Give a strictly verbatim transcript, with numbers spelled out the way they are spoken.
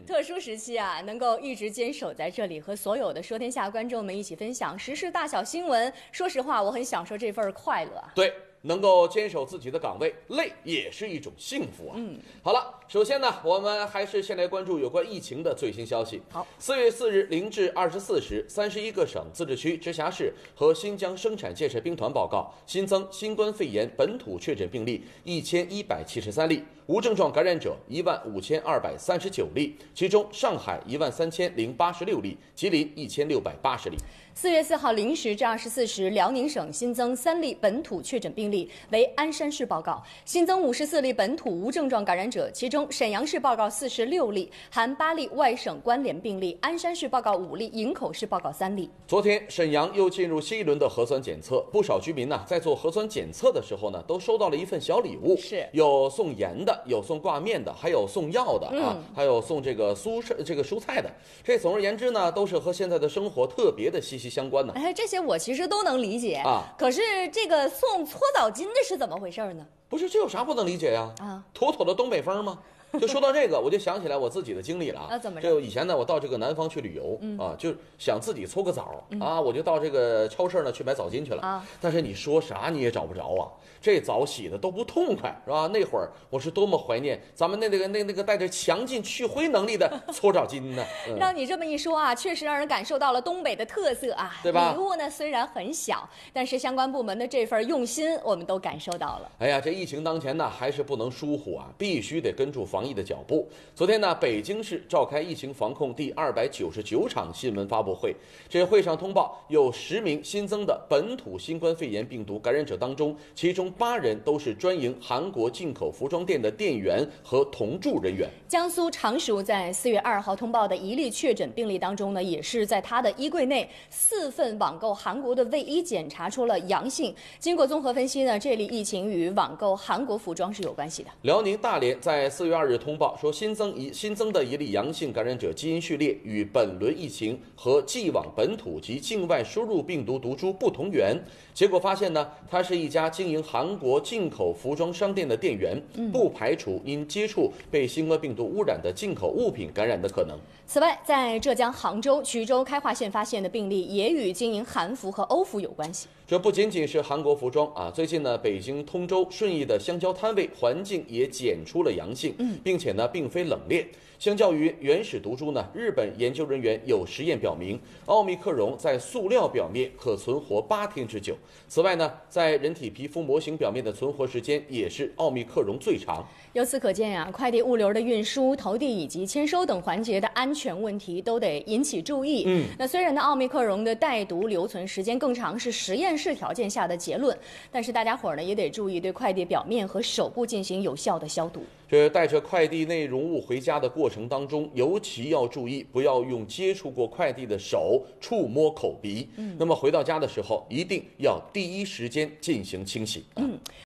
特殊时期啊，能够一直坚守在这里，和所有的说天下观众们一起分享时事大小新闻。说实话，我很享受这份快乐啊。 对。能够坚守自己的岗位，累也是一种幸福啊。嗯，好了，首先呢，我们还是先来关注有关疫情的最新消息。 好， 四月四日零至二十四时，三十一个省、自治区、直辖市和新疆生产建设兵团报告新增新冠肺炎本土确诊病例一千一百七十三例，无症状感染者一万五千二百三十九例，其中上海一万三千零八十六例，吉林一千六百八十例。 四月四号零时至二十四时，辽宁省新增三例本土确诊病例，为鞍山市报告；新增五十四例本土无症状感染者，其中沈阳市报告四十六例，含八例外省关联病例；鞍山市报告五例，营口市报告三例。 昨天，沈阳又进入新一轮的核酸检测，不少居民呢在做核酸检测的时候呢，都收到了一份小礼物， 是有送盐的，有送挂面的，还有送药的、嗯、啊，还有送这个蔬这个蔬菜的。这总而言之呢，都是和现在的生活特别的息息相关呢。 哎，这些我其实都能理解啊。 可是这个送搓澡巾的是怎么回事呢？ 不是，这有啥不能理解呀？ 啊， 妥妥的东北风吗？就说到这个，我就想起来我自己的经历了啊。怎么着？ 就以前呢，我到这个南方去旅游、 嗯、 啊，就想自己搓个澡、 嗯、 啊，我就到这个超市呢去买澡巾去了啊。 但是你说啥你也找不着啊，这澡洗的都不痛快，是吧？那会儿我是多么怀念咱们那那个那那个带着强劲去灰能力的搓澡巾呢、 嗯。让你这么一说啊，确实让人感受到了东北的特色啊， 对吧？ 礼物呢虽然很小，但是相关部门的这份用心我们都感受到了。 哎呀，这疫情当前呢，还是不能疏忽啊，必须得跟住防疫的脚步。昨天呢，北京市召开疫情防控第二百九十九场新闻发布会。这会上通报，有十名新增的本土新冠肺炎病毒感染者当中，其中八人都是专营韩国进口服装店的店员和同住人员。 江苏常熟在四月二号通报的一例确诊病例当中呢，也是在他的衣柜内四份网购韩国的卫衣检查出了阳性。经过综合分析呢，这例疫情与网购韩国服装是有关系的。 辽宁大连在四月二日通报说，新增一新增的一例阳性感染者基因序列与本轮疫情和既往本土及境外输入病毒毒株不同源。结果发现呢，他是一家经营韩国进口服装商店的店员，不排除因接触被新冠病毒污染的进口物品感染的可能。 此外，在浙江杭州、衢州开化县发现的病例也与经营韩服和欧服有关系。 这不仅仅是韩国服装啊，最近呢，北京通州顺义的香蕉摊位环境也检出了阳性， 嗯， 并且呢，并非冷链。相较于原始毒株呢，日本研究人员有实验表明，奥密克戎在塑料表面可存活八天之久。此外呢，在人体皮肤模型表面的存活时间也是奥密克戎最长。 由此可见呀、啊，快递物流的运输、投递以及签收等环节的安全问题都得引起注意。 嗯， 那虽然呢，奥密克戎的带毒留存时间更长是实验室条件下的结论，但是大家伙儿呢也得注意对快递表面和手部进行有效的消毒。 这带着快递内容物回家的过程当中，尤其要注意不要用接触过快递的手触摸口鼻。嗯，那么回到家的时候，一定要第一时间进行清洗。 嗯。